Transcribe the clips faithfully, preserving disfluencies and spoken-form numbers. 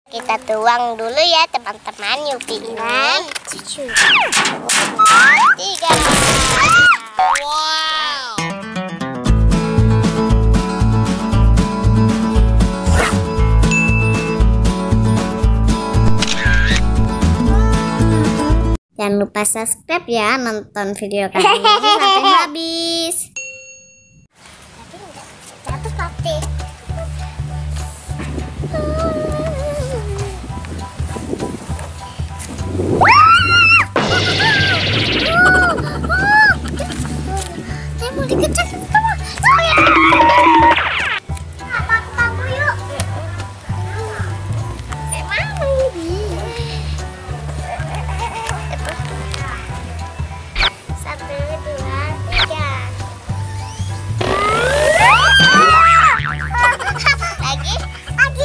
Kita tuang dulu ya teman-teman Yupi ini. Tujuh, tiga. Wow. Jangan lupa subscribe ya, nonton video kali ini sampai habis. Tapi enggak jatuh pasti. Saya mau dikejar sama saya. Paku-paku yuk. Emang ini. Satu, dua, tiga. Lagi, lagi.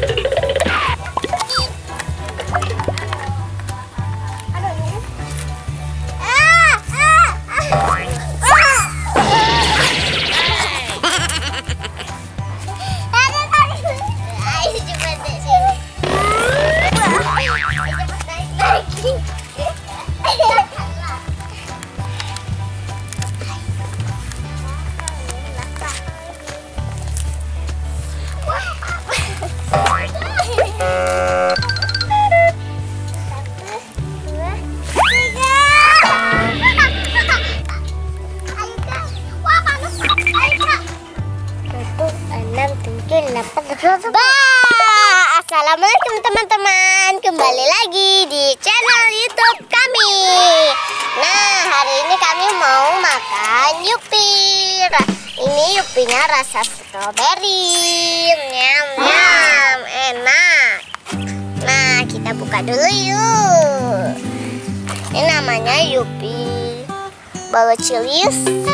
Assalamualaikum teman-teman, kembali lagi di channel YouTube kami. Nah, hari ini kami mau makan Yupi. Ini Yupinya rasa stroberi. Nyam nyam, enak. Nah, kita buka dulu yuk. Ini namanya Yupi Balo Chilies.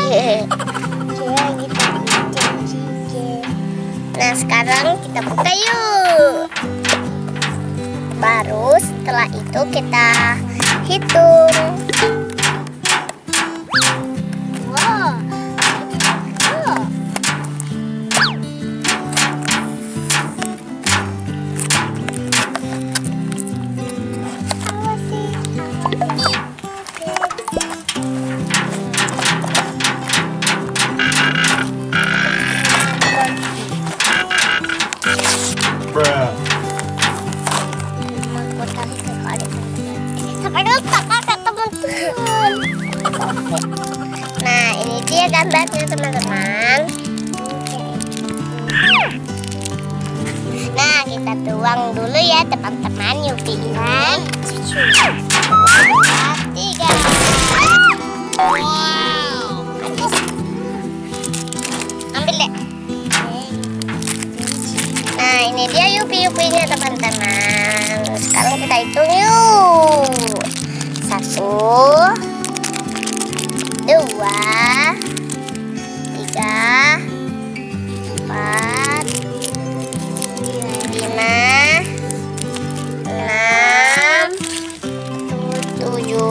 Nah, sekarang kita buka yuk. Baru setelah itu kita hitung. Wow. Nah, ini dia gambarnya teman-teman. Nah, kita tuang dulu ya teman-teman Yupi ini. Tiga. Wow. Ambil deh. Nah, ini dia Yupi-Yupinya teman-teman. Sekarang kita hitung yuk. Satu, dua, tiga, empat, lima, enam, tujuh.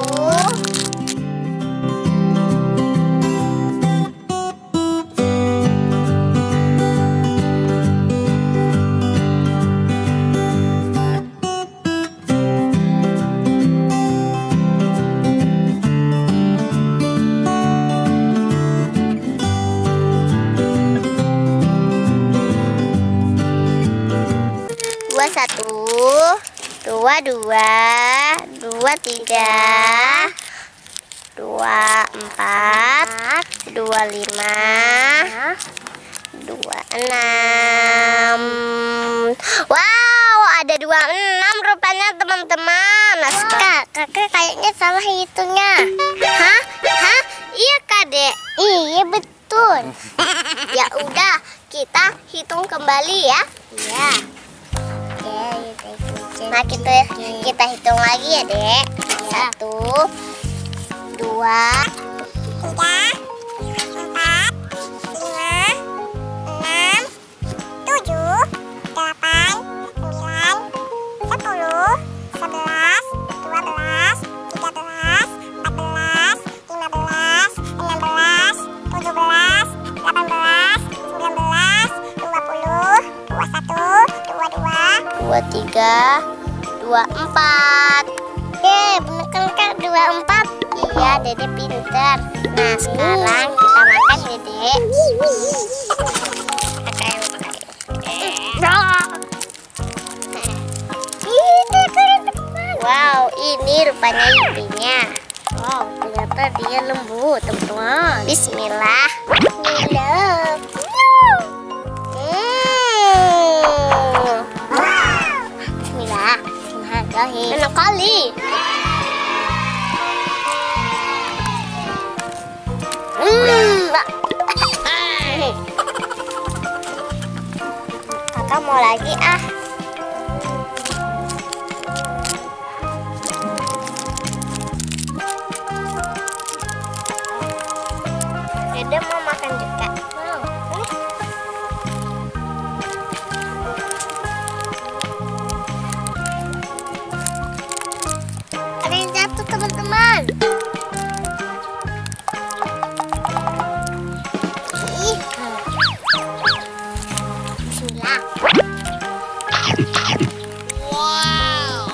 Dua satu, dua dua, dua tiga, dua empat, dua lima, dua enam. Wow, ada dua enam rupanya teman-teman. Kak, kakak kayaknya salah hitungnya. Hah? Hah? Iya kak dek. Iya betul. Ya udah, kita hitung kembali ya. Iya. Nah, kita kita hitung lagi ya dek. Satu, dua, tiga, empat, lima, enam, tujuh, delapan, sembilan, sepuluh, sebelas, dua belas, tiga belas, empat belas, lima belas, enam belas, tujuh belas, delapan belas, sembilan belas, dua puluh, dua puluh satu, dua puluh dua, dua puluh tiga. tiga, dua, empat. Oke, bener kan Kak? Dua, empat. Iya, Dede pinter. Nah, sekarang kita makan Dede. Wow, ini rupanya Yupinya. Wow, ternyata dia lembut, teman-teman. Bismillah. Bismillah. Hmm. Bismillah. Bismillahirrahmanirrahim. Enak kali. Hmm. Kakak mau lagi ah. Dede mau makan juga. Wow. Ada yang jatuh teman-teman. Bismillah. Wow.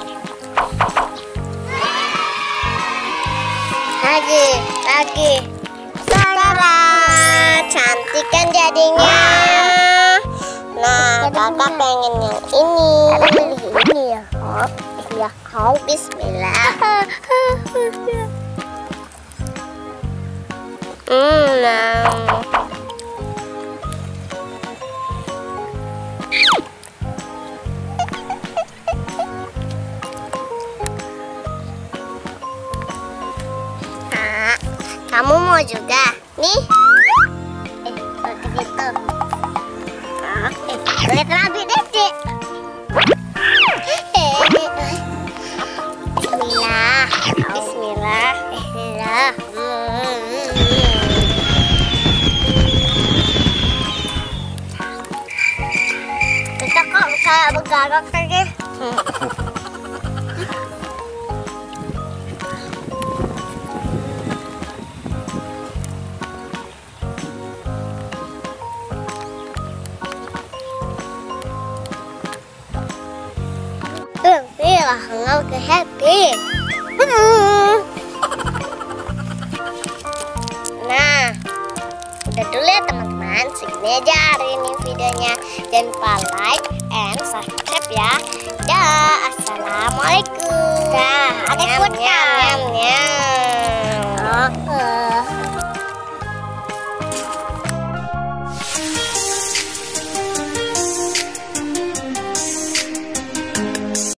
Lagi, lagi. Cantik kan jadinya. Nah, kakak pengen yang ini. Ini ya. Oh, ya. Oh, bismillah. Hmm, nah. Nah, kamu mau juga? Nih. Gitu. Ah, eh, lihat lagi Dede. Bismillah. Bismillah. Bismillah. Kita kok kayak bergarok tadi. Lah, nggak ke happy. Nah, udah dulu ya teman-teman. Segini aja hari ini videonya. Jangan lupa like and subscribe ya. Dah, assalamualaikum. Dah, ada food.